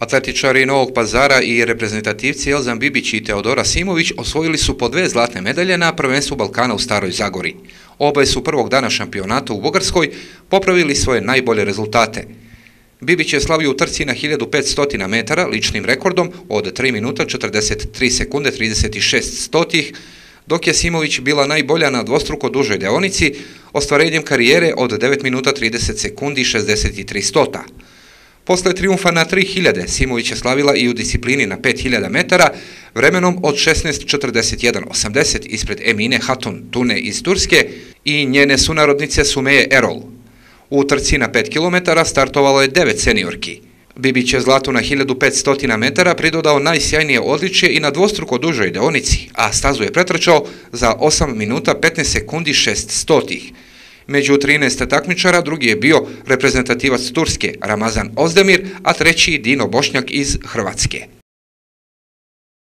Atletičari Novog Pazara i reprezentativci Elzan Bibić i Teodora Simović osvojili su po 2 zlatne medalje na prvenstvu Balkana u Staroj Zagori. Oboje su prvog dana šampionata u Bugarskoj popravili svoje najbolje rezultate. Bibić je slavio u trci na 1500 metara ličnim rekordom od 3 minuta 43 sekunde 36 stotih, dok je Simović bila najbolja na dvostruko dužoj deonici ostvarenjem karijere od 9 minuta 30 sekundi 63 stota. Posle trijumfa na 3000, Simović je slavila i u disciplini na 5000 metara vremenom od 16:41:80 ispred Emine Hatun Tune iz Turske i njene sunarodnice Sumeje Erol. U trci na 5 km startovalo je 9 seniorki. Bibić je zlatu na 1500 metara pridodao najsjajnije odličje i na dvostruko dužoj deonici, a stazu je pretrčao za 8 minuta 15 sekundi 6 stotih. Među 13 takmičara drugi je bio reprezentativac Turske Ramazan Ozdemir, a treći Dino Bošnjak iz Hrvatske.